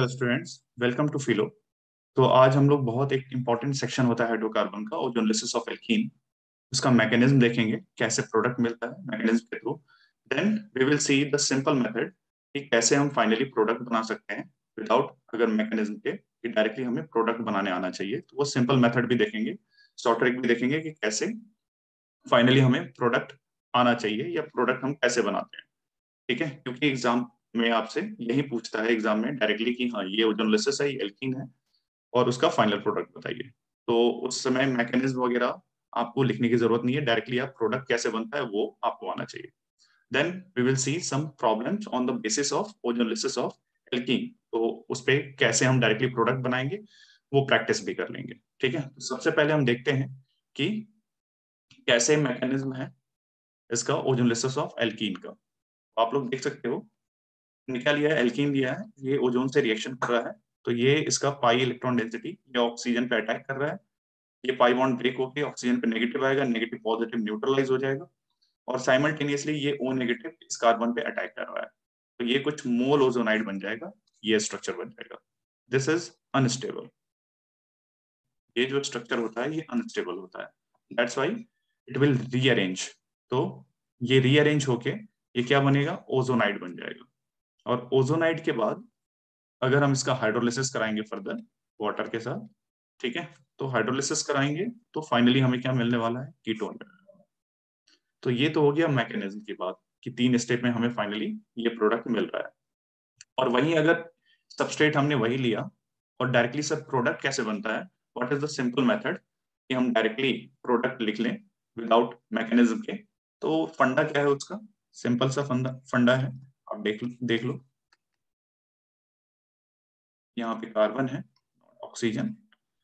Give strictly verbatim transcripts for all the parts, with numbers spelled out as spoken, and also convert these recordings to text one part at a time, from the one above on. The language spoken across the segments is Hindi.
Hello students, welcome to Philo. तो आज हम लोग बहुत एक इम्पॉर्टेंट सेक्शन होता है हाइड्रोकार्बन का, ओजोनलिसिस ऑफ एल्कीन। उसका मैकेनिज्म देखेंगे, कैसे प्रोडक्ट मिलता है मैकेनिज्म के through. Then we will see the simple method कि कैसे हम फाइनली प्रोडक्ट बना सकते हैं विदाउट अगर मैकेनिज्म के, कि डायरेक्टली हमें प्रोडक्ट बनाने आना चाहिए। तो वो सिंपल मेथड भी देखेंगे, शॉर्ट ट्रिक भी देखेंगे कि कैसे फाइनली हमें प्रोडक्ट आना चाहिए या प्रोडक्ट हम कैसे बनाते हैं। ठीक है, क्योंकि एग्जाम में आपसे यही पूछता है एग्जाम में डायरेक्टली कि हाँ ये ओजोनलिसिस है, ये एल्कीन है, और उसका फाइनल प्रोडक्ट बताइए। तो उस समय मैकेनिज्म वगैरह आपको लिखने की जरूरत नहीं है, डायरेक्टली आप प्रोडक्ट कैसे बनता है वो आपको आना चाहिए। Then we will see some problems on the basis of ozonolysis of alkene. तो उस पे कैसे हम डायरेक्टली प्रोडक्ट बनाएंगे वो प्रैक्टिस भी कर लेंगे। ठीक है, तो सबसे पहले हम देखते हैं कि कैसे मैकेनिज्म है इसका ओजोनलिसिस ऑफ एल्कीन का। आप लोग देख सकते हो, निकाल लिया है, एल्कीन दिया है, ये ओजोन से रिएक्शन कर रहा है। तो ये इसका पाई इलेक्ट्रॉन डेंसिटी ये ऑक्सीजन पे अटैक कर रहा है। ये पाई बॉन्ड ब्रेक होकर ऑक्सीजन पे नेगेटिव आएगा, नेगेटिव पॉजिटिव न्यूट्रलाइज हो जाएगा, और साइमल्टेनियसली ये ओ नेगेटिव इस कार्बन पे अटैक कर रहा है। तो ये कुछ मोल ओजोनाइड बन जाएगा, ये स्ट्रक्चर बन जाएगा। This is unstable. ये जो स्ट्रक्चर होता है ये अनस्टेबल होता है, that's why it will rearrange. तो ये रीअरेंज होके ये क्या बनेगा, ओजोनाइड बन जाएगा। और ओजोनाइड के बाद अगर हम इसका हाइड्रोलिसिस कराएंगे फर्दर वाटर के साथ, ठीक है, तो हाइड्रोलिसिस कराएंगे तो फाइनली हमें क्या मिलने वाला है, कीटोन। तो ये तो हो गया मैकेनिज्म की बात कि तीन स्टेप में हमें फाइनली ये प्रोडक्ट मिल रहा है। और वहीं अगर सबस्ट्रेट हमने वही लिया और डायरेक्टली सब प्रोडक्ट कैसे बनता है, what is the simple method कि हम डायरेक्टली प्रोडक्ट लिख लें विदाउट मैकेनिज्म के। तो फंडा क्या है उसका, सिंपल सा फंडा फंडा है, आप देख देख लो। यहाँ पे कार्बन है, ऑक्सीजन,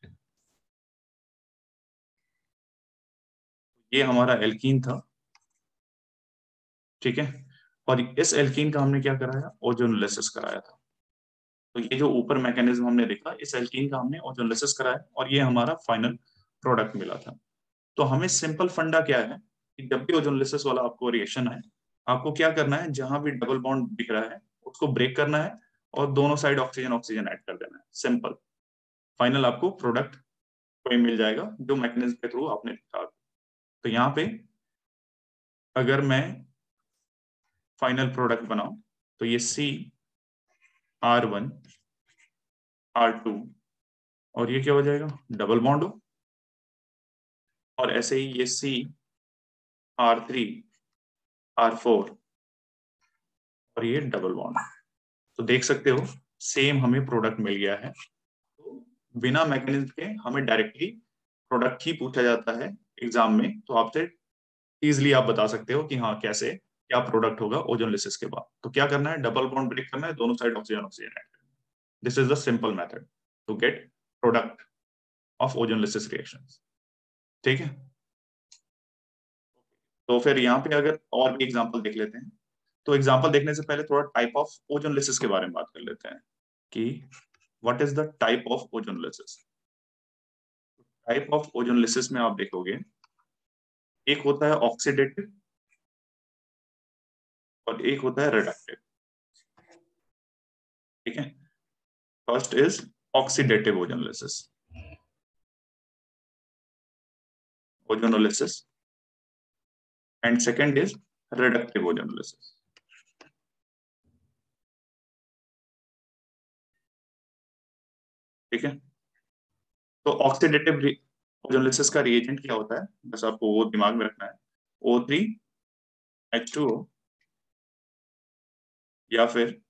ये हमारा एल्कीन था। ठीक है, और इस एल्कीन का हमने क्या कराया, ओजोनलिसिस कराया था। तो ये जो ऊपर मैकेनिज्म हमने देखा, इस एल्कीन का हमने ओजोनलिसिस कराया और ये हमारा फाइनल प्रोडक्ट मिला था। तो हमें सिंपल फंडा क्या है कि जब भी ओजोनलिसिस वाला आपको रिएक्शन है, आपको क्या करना है, जहां भी डबल बॉन्ड दिख रहा है उसको ब्रेक करना है और दोनों साइड ऑक्सीजन ऑक्सीजन ऐड कर देना है, सिंपल। फाइनल आपको प्रोडक्ट कोई मिल जाएगा जो मैकेनिज्म के थ्रू आपने लिखा। तो यहाँ पे अगर मैं फाइनल प्रोडक्ट बनाऊं तो ये C R one R two, और ये क्या हो जाएगा, डबल बॉन्ड हो, और ऐसे ही ये C R three R four, और ये डबल बॉन्ड। तो देख सकते हो सेम हमें प्रोडक्ट मिल गया है। तो बिना मैकेनिज्म के हमें डायरेक्टली प्रोडक्ट ही पूछा जाता है एग्जाम में, तो आपसे इजिली आप बता सकते हो कि हाँ कैसे क्या प्रोडक्ट होगा ओजोनलिसिस के बाद। तो क्या करना है, डबल बॉन्ड ब्रेक करना है, दोनों साइड ऑक्सीजन ऑक्सीजन ऐड करना है। This is the simple method to get product of ozonolysis reactions. ठीक है, तो फिर यहाँ पे अगर और भी एग्जांपल देख लेते हैं। तो एग्जांपल देखने से पहले थोड़ा टाइप ऑफ ओजोनलिसिस के बारे में बात कर लेते हैं कि what is the type of ozonolysis. Type of ozonolysis में आप देखोगे, एक होता है ऑक्सीडेटिव और एक होता है रिडक्टिव। ठीक है, first is oxidative ozonolysis ozonolysis and second is reductive ozonolysis. ठीक है, तो ऑक्सीडेटिव ओजोनलिसिस का रिएजेंट क्या होता है, बस आपको वो दिमाग में रखना है, O three H two O या फिर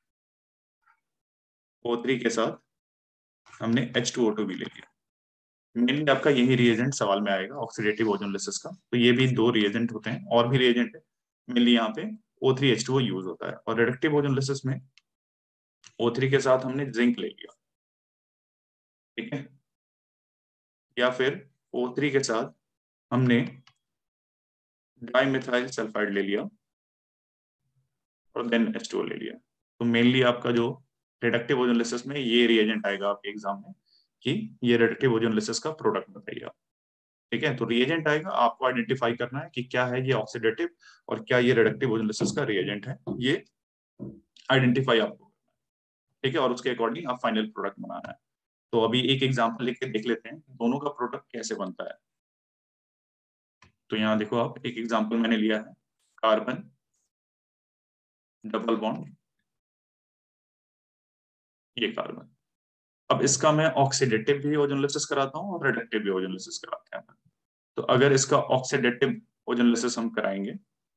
ओ थ्री के साथ हमने एच टू ओ टू भी ले लिया। मेनली आपका यही रिएजेंट सवाल में आएगा ऑक्सीडेटिव ओजोनलिसिस का। तो ये भी दो रिएजेंट होते हैं, और भी रिएजेंट है, मेनली यहाँ पे O three H two O use होता है। और रिडक्टिव ओजोनलिसिस में ओ थ्री के साथ हमने जिंक ले लिया। ठीक है, या फिर ओ थ्री के साथ हमने डाइमिथाइल सल्फाइड ले लिया और देन एच टू ओ ले लिया। तो मेनली आपका जो रिडक्टिव ओजोनलिसिस में ये रिएजेंट आएगा आपके एग्जाम में कि ये रिडक्टिव ओजोनलिसिस का प्रोडक्ट बताइए आप। ठीक है, तो रिएजेंट आएगा, आपको आइडेंटिफाई करना है कि क्या है ये ऑक्सीडेटिव और क्या ये रिडक्टिव ओजोनलिसिस का रिएजेंट है, ये आइडेंटिफाई आपको। ठीक है, और उसके अकॉर्डिंग आप फाइनल प्रोडक्ट बनाना है। तो अभी एक एग्जांपल लेके देख लेते हैं दोनों का प्रोडक्ट कैसे बनता है। तो यहाँ देखो आप, एक एग्जांपल मैंने लिया है, कार्बन डबल बॉन्ड, ये कार्बन। अब इसका मैं ऑक्सीडेटिव भी ओजोनोलिसिस कराता हूँ और रिडक्टिव भी ओजोनोलिसिस कराते हैं। तो अगर इसका ऑक्सीडेटिव ओजोनोलिसिस हम कराएंगे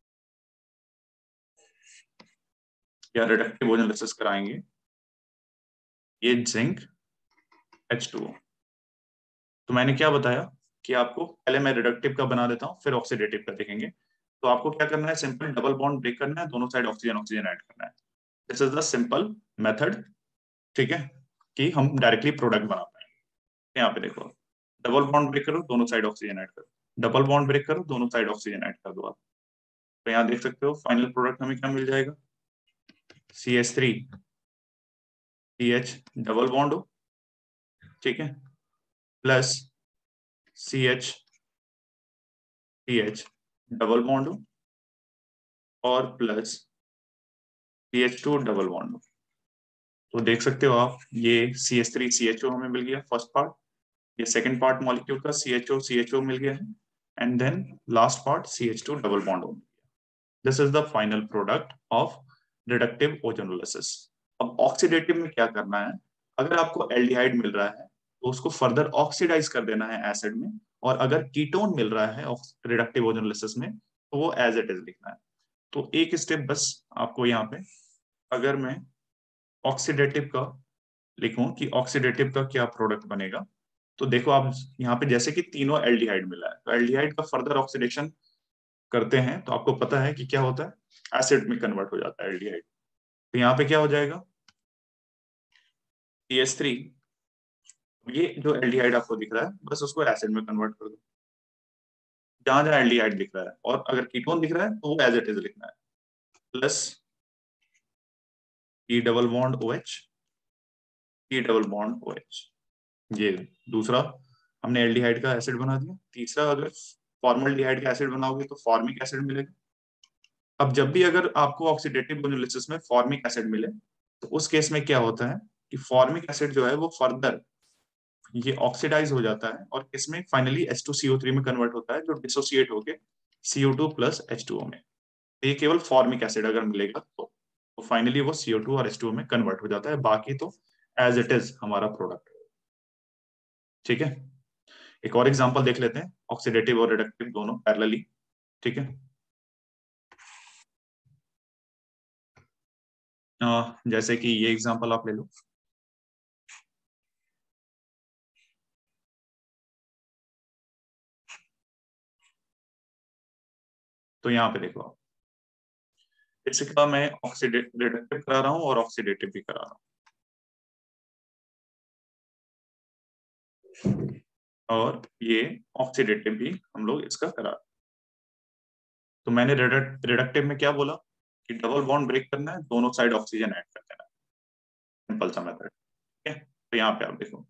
या रिडक्टिव ओजोनोलिसिस कराएंगे, ये जिंक एच टू ओ। तो मैंने क्या बताया कि आपको पहले मैं रिडक्टिव का बना देता हूँ, फिर ऑक्सीडेटिव का देखेंगे। तो आपको क्या करना है, सिंपल डबल बॉन्ड ब्रेक करना है, दोनों साइड ऑक्सीजन ऑक्सीजन ऐड करना है। This is the simple method, ठीक है, कि हम डायरेक्टली प्रोडक्ट बना पाएंगे। यहाँ पे देखो, डबल बॉन्ड ब्रेक करो, दोनों साइड ऑक्सीजन ऐड करो, डबल बॉन्ड ब्रेक करो, दोनों साइड ऑक्सीजन ऐड कर दो आप। तो यहाँ देख सकते हो फाइनल प्रोडक्ट हमें क्या मिल जाएगा, C H three C H double bond हो, ठीक है, plus C H C H double bond हो, और plus C H two double bond हो। तो देख सकते हो आप, ये C H three C H O हमें मिल गया फर्स्ट पार्ट, ये सेकंड पार्ट मॉलिक्यूल का सी एच ओ सी एच ओ मिल गया है, and then last part C H two double bond हो गया। This is the final product of reductive ozonolysis. अब ऑक्सीडेटिव में क्या करना है, अगर आपको एल्डिहाइड मिल रहा है तो उसको फर्दर ऑक्सीडाइज कर देना है एसिड में, और अगर कीटोन मिल रहा है रिडक्टिव ओजोनोलिसिस में तो वो एज इट इज लिखना है। तो एक स्टेप बस आपको यहाँ पे, अगर मैं ऑक्सीडेटिव का लिखूं कि ऑक्सीडेटिव का क्या प्रोडक्ट बनेगा, तो देखो आप यहाँ पे जैसे कि तीनों एल्डिहाइड मिला है, तो एल्डिहाइड का फर्दर ऑक्सीडेशन करते हैं तो आपको पता है कि क्या होता है, एसिड में कन्वर्ट हो जाता है एल्डिहाइड। तो यहाँ पे क्या हो जाएगा, सी एच थ्री, ये जो एल्डिहाइड आपको दिख रहा है बस उसको एसिड में कन्वर्ट कर दो, जहां जहां एल्डिहाइड दिख रहा है, और अगर कीटोन दिख रहा है तो वो एज इट इज लिखना है, plus E double bond O H, E double bond O H. ये दूसरा हमने एल्डिहाइड का एसिड बना दिया। तीसरा, अगर फॉर्मल्डिहाइड का एसिड बनाओगे तो फॉर्मिक एसिड मिलेगा। अब जब भी अगर आपको ऑक्सीडेटिव ओजोनोलिसिस में फॉर्मिक एसिड मिले तो उस केस में क्या होता है कि फॉर्मिक एसिड जो है वो फर्दर ये ऑक्सीडाइज हो जाता है और इसमें finally H two C O three में कन्वर्ट होता है, जो डिसोसिएट होके C O two plus H two O में। ये केवल फॉर्मिक एसिड अगर मिलेगा तो फाइनली वो सी ओ टू और एच टू ओ में कन्वर्ट हो जाता है, बाकी तो एज इट इज हमारा प्रोडक्ट। ठीक है, एक और एग्जांपल देख लेते हैं, ऑक्सीडेटिव और रिडक्टिव दोनों पैरेलली। ठीक है, अ, जैसे कि ये एग्जांपल आप ले लो। तो यहाँ पे देखो आप, इसका मैं ऑक्सीडेटिव रिडक्टिव करा रहा हूँ और ऑक्सीडेटिव भी करा रहा हूँ, और ये ऑक्सीडेटिव भी हम लोग इसका करा रहे हैं। तो मैंने रिडक्टिव में क्या बोला कि डबल बॉन्ड ब्रेक करना है, दोनों साइड ऑक्सीजन ऐड कर देना है, सिंपल सा मेथड। ठीक है, तो यहाँ पे आप देखो,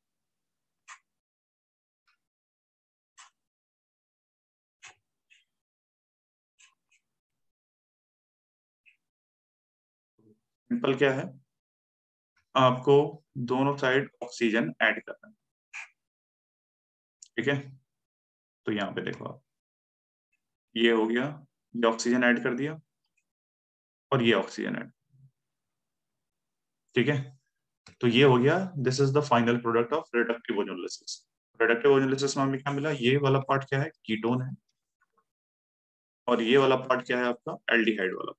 सिंपल क्या है, आपको दोनों साइड ऑक्सीजन ऐड करना है। ठीक है, तो यहाँ पे देखो आप, ये हो गया, ये ऑक्सीजन ऐड कर दिया और ये ऑक्सीजन ऐड। ठीक है, तो ये हो गया, this is the final product of reductive ozonolysis. Reductive ozonolysis में हमें क्या मिला, ये वाला पार्ट क्या है, कीटोन है, और ये वाला पार्ट क्या है आपका, एल्डिहाइड वाला।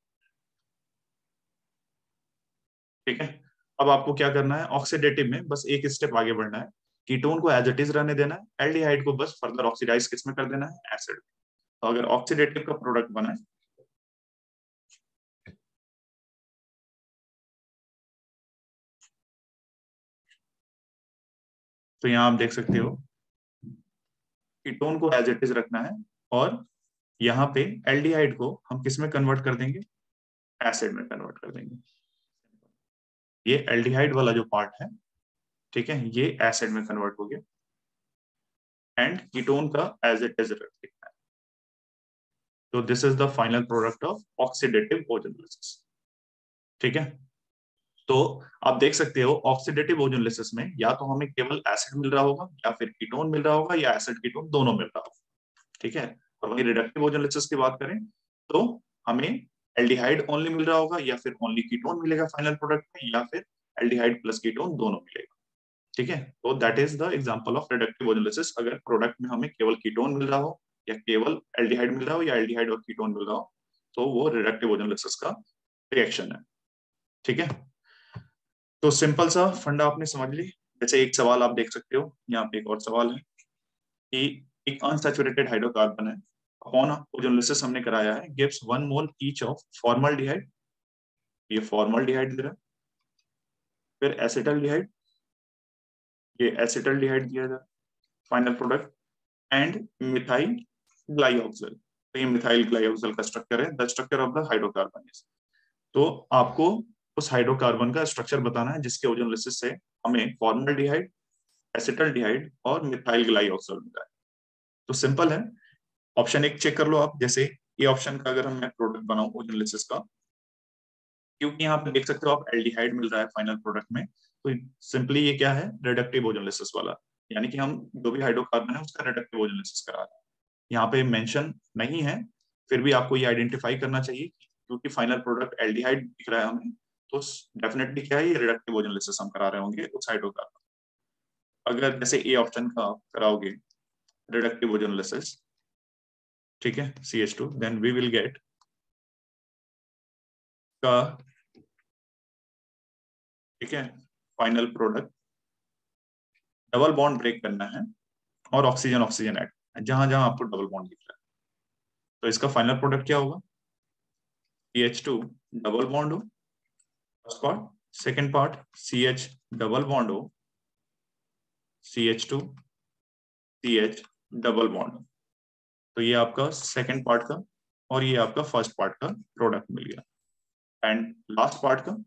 ठीक है, अब आपको क्या करना है, ऑक्सीडेटिव में बस एक स्टेप आगे बढ़ना है, कीटोन को एज इट इज रहने देना है, एल्डिहाइड को बस फर्दर ऑक्सीडाइज किसमें कर देना है, एसिड। तो अगर ऑक्सीडेटिव का प्रोडक्ट बना है, तो यहाँ आप देख सकते हो कीटोन को एज इट इज रखना है, और यहाँ पे एल्डिहाइड को हम किस में कन्वर्ट कर देंगे, एसिड में कन्वर्ट कर देंगे। ये एल्डिहाइड वाला जो पार्ट है, ठीक है, ये एसिड में कन्वर्ट हो गया, एंड कीटोन का एज इट इज लिखना है। तो this is the final product of oxidative ozonolysis. ठीक है, तो आप देख सकते हो ऑक्सीडेटिव ओजोनलिसिस में या तो हमें केवल एसिड मिल रहा होगा या फिर कीटोन मिल रहा होगा या एसिड कीटोन दोनों मिल रहा होगा, ठीक है। और वही रिडक्टिव ओजोनलिसिस की बात करें तो हमें एल्डिहाइड ओनली मिल रहा होगा या फिर ओनली कीटोन मिलेगा फाइनल प्रोडक्ट में, या फिर एल्डिहाइड प्लस कीटोन दोनों मिलेगा, ठीक है। तो that is the example of reductive ozonolysis. अगर प्रोडक्ट में हमें केवल कीटोन मिल रहा हो या केवल एल्डिहाइड मिल रहा हो या एल्डिहाइड और कीटोन मिल रहा हो तो वो रिडक्टिव ओजोनलिसिस का रिएक्शन है, ठीक है। तो सिंपल सा फंडा आपने समझ ली। जैसे एक सवाल आप देख सकते हो, यहाँ पे एक और सवाल है कि एक अनसैचुरेटेड हाइड्रोकार्बन है, अपॉन ओजोनलिसिस हमने कराया है, gives one mole each of formaldehyde, ये फॉर्मल्डिहाइड दे रहा है, फिर एसिटल्डिहाइड, ये एसिटल्डिहाइड दिया जा रहा है, final product and methyl glyoxal. तो ये मिथाइल ग्लाइऑक्सिल का स्ट्रक्चर है, the structure of the hydrocarbon is. तो आपको उस हाइड्रोकार्बन का स्ट्रक्चर बताना है जिसके ओजोनलिसिस से हमें फॉर्मल्डिहाइड, एसिटल्डिहाइड और मिथाइल ग्लाइऑक्सिल मिलता है। तो सिंपल है, ऑप्शन एक चेक कर लो आप। जैसे ये ऑप्शन का अगर हम मैं प्रोडक्ट बनाऊं ओजोनलिसिस का, क्योंकि यहाँ पे देख सकते हो आप एल्डिहाइड मिल रहा है फाइनल प्रोडक्ट में, तो सिंपली ये क्या है, रिडक्टिव ओजोनलिसिस वाला, यानी कि हम जो भी हाइड्रोकार्बन है उसका रिडक्टिव ओजोनलिसिस करा रहे हैं। यहाँ पे मेंशन नहीं है, फिर भी आपको ये आइडेंटिफाई करना चाहिए क्योंकि फाइनल प्रोडक्ट एल्डिहाइड दिख रहा है हमें, तो डेफिनेटली क्या है, ये रिडक्टिव ओजोनलिसिस हम करा रहे होंगे उस हाइड्रोकार्बन। अगर जैसे ए ऑप्शन का कराओगे रिडक्टिव ओजोनलिसिस, ठीक है, C H two, then we will get का, ठीक है, final product double bond break करना है और ऑक्सीजन ऑक्सीजन ऐड, जहां जहां आपको डबल बॉन्ड दिख रहा है, तो इसका फाइनल प्रोडक्ट क्या होगा, C H two double bond हो first part, second part C H double bond हो, C H two C H double bond. तो ये आपका सेकेंड पार्ट का और ये आपका फर्स्ट पार्ट का प्रोडक्ट मिल गया। एंड लास्ट पार्ट का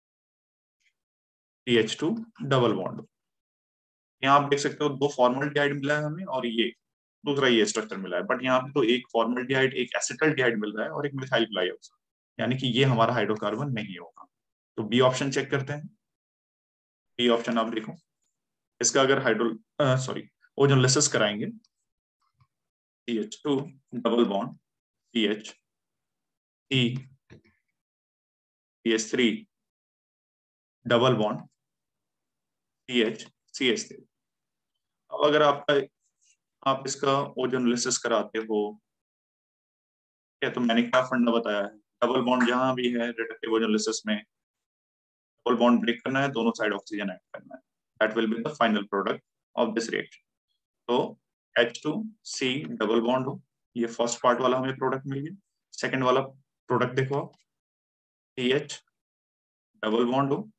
C H two double bond. यहाँ आप देख सकते हो दो फॉर्मल्डिहाइड मिला है हमें और ये दूसरा ये स्ट्रक्चर मिला है, बट यहाँ पे तो एक फॉर्मल्डिहाइड एक एसिटल्डिहाइड मिल रहा है और एक मिथाइल ग्लाइऑक्साइड, यानी कि ये हमारा हाइड्रोकार्बन नहीं होगा। तो बी ऑप्शन चेक करते हैं। बी ऑप्शन आप देखो, इसका अगर हाइड्रो सॉरी ओजोनलिसिस कराएंगे, C H two double bond C H C C H three double bond C H C H three. अब अगर आपका आप इसका ओजोनलिसिस कराते हो, क्या, तो मैंने क्या फंडा बताया है, डबल बॉन्ड जहां भी है रिडक्टिव ओजोनलिसिस में डबल बॉन्ड ब्रेक करना है, दोनों साइड ऑक्सीजन ऐड करना है, that will be the final product of this reaction. तो H two C double bond हो, ये फर्स्ट पार्ट वाला हमें प्रोडक्ट मिल गया। सेकंड वाला प्रोडक्ट देखो आप, सी एच डबल बॉन्ड हो,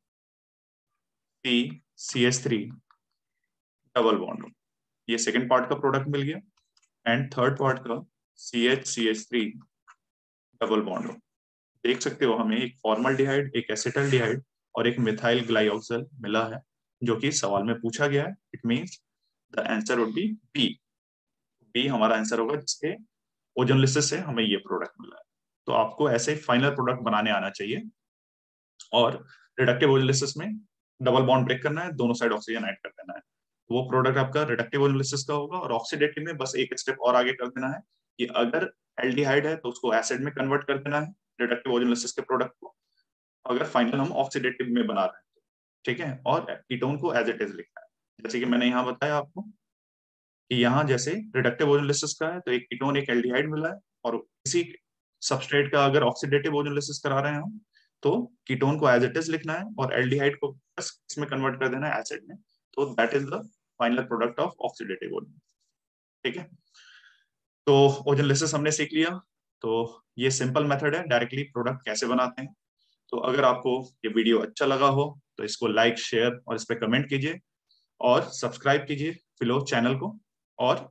C C H three double bond हो, ये सेकंड पार्ट का प्रोडक्ट मिल गया। एंड थर्ड पार्ट का C H C H three double bond हो। देख सकते हो हमें एक फॉर्मल्डिहाइड, एक एसिटल्डिहाइड और एक मिथाइल ग्लाइऑक्सिल मिला है, जो कि सवाल में पूछा गया है। It means the answer would be B. B हमारा आंसर होगा जिसके ओजोनलिसिस से हमें ये प्रोडक्ट मिला है। तो आपको ऐसे फाइनल प्रोडक्ट बनाने आना चाहिए, और रिडक्टिव ओजोनलिसिस में डबल बॉन्ड ब्रेक करना है, दोनों साइड ऑक्सीजन ऐड कर देना है, वो प्रोडक्ट आपका रिडक्टिव ओजोनलिसिस का होगा। और ऑक्सीडेटिव में बस एक स्टेप और आगे कर देना है कि अगर एल्डिहाइड है तो उसको एसिड में कन्वर्ट कर देना है रिडक्टिव ओजोनलिसिस के प्रोडक्ट को, अगर फाइनल हम ऑक्सीडेटिव में बना रहे हैं तो, ठीक है। और कीटोन को एज इट इज लिखना है, जैसे कि मैंने यहाँ बताया आपको कि यहाँ जैसे रिडक्टिव ओजोनलिसिस का है तो एक कीटोन एक एल्डिहाइड मिला है, और इसी सबस्ट्रेट का अगर ऑक्सीडेटिव ओजोनलिसिस करा रहे हैं हम तो कीटोन को एज इट इज लिखना है और एल्डिहाइड को बस इसमें कन्वर्ट कर देना है एसिड में। तो that is the final product of oxidative ozonolysis, ठीक है। तो ओजोनलिसिस हमने सीख लिया। तो ये सिंपल मेथड है डायरेक्टली प्रोडक्ट कैसे बनाते हैं। तो अगर आपको ये वीडियो अच्छा लगा हो तो इसको लाइक शेयर और इस पर कमेंट कीजिए, और सब्सक्राइब कीजिए फिलो चैनल को, और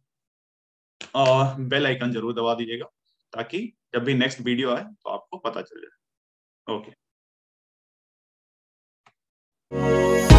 बेल आइकन जरूर दबा दीजिएगा ताकि जब भी नेक्स्ट वीडियो आए तो आपको पता चल जाए। ओके।